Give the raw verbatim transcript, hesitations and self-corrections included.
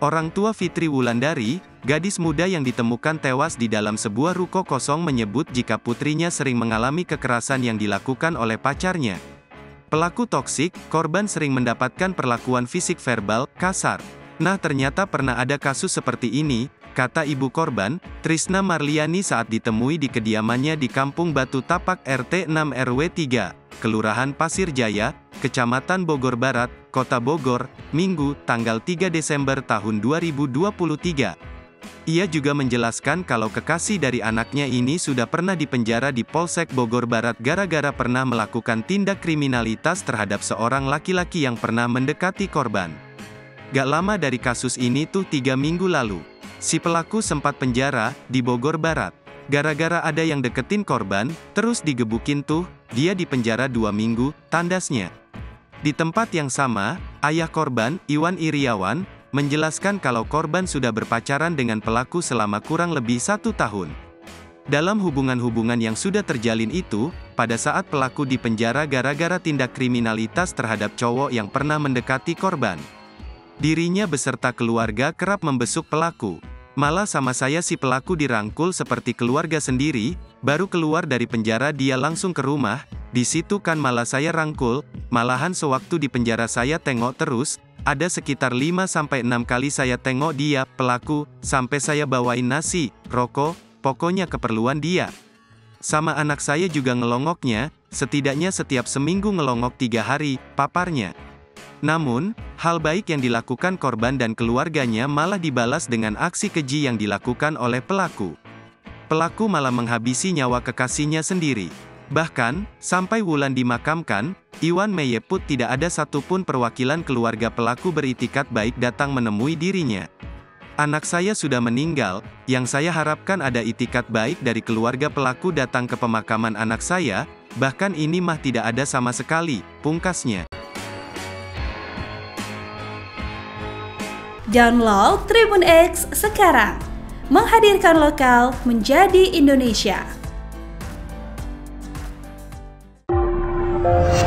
Orang tua Fitri Wulandari, gadis muda yang ditemukan tewas di dalam sebuah ruko kosong, menyebut jika putrinya sering mengalami kekerasan yang dilakukan oleh pacarnya. Pelaku toksik, korban sering mendapatkan perlakuan fisik verbal, kasar. Nah, ternyata pernah ada kasus seperti ini, kata ibu korban, Trisna Marliani saat ditemui di kediamannya di Kampung Batu Tapak R T enam R W tiga, Kelurahan Pasir Jaya, Kecamatan Bogor Barat, Kota Bogor, Minggu, tanggal tiga Desember tahun dua ribu dua puluh tiga. Ia juga menjelaskan kalau kekasih dari anaknya ini sudah pernah dipenjara di Polsek Bogor Barat gara-gara pernah melakukan tindak kriminalitas terhadap seorang laki-laki yang pernah mendekati korban. Gak lama dari kasus ini tuh tiga minggu lalu, si pelaku sempat penjara di Bogor Barat. Gara-gara ada yang deketin korban, terus digebukin tuh, dia dipenjara dua minggu, tandasnya. Di tempat yang sama, ayah korban, Iwan Iriawan, menjelaskan kalau korban sudah berpacaran dengan pelaku selama kurang lebih satu tahun. Dalam hubungan-hubungan yang sudah terjalin itu, pada saat pelaku dipenjara gara-gara tindak kriminalitas terhadap cowok yang pernah mendekati korban, dirinya beserta keluarga kerap membesuk pelaku. Malah sama saya si pelaku dirangkul seperti keluarga sendiri, baru keluar dari penjara dia langsung ke rumah, di situ kan malah saya rangkul, malahan sewaktu di penjara saya tengok terus, ada sekitar lima sampai enam kali saya tengok dia, pelaku, sampai saya bawain nasi, rokok, pokoknya keperluan dia. Sama anak saya juga ngelongoknya, setidaknya setiap seminggu ngelongok tiga hari, paparnya. Namun, hal baik yang dilakukan korban dan keluarganya malah dibalas dengan aksi keji yang dilakukan oleh pelaku. Pelaku malah menghabisi nyawa kekasihnya sendiri. Bahkan, sampai Wulan dimakamkan, Iwan menyebut tidak ada satupun perwakilan keluarga pelaku beritikat baik datang menemui dirinya. Anak saya sudah meninggal, yang saya harapkan ada itikat baik dari keluarga pelaku datang ke pemakaman anak saya, bahkan ini mah tidak ada sama sekali, pungkasnya. Download Tribun X sekarang, menghadirkan lokal menjadi Indonesia.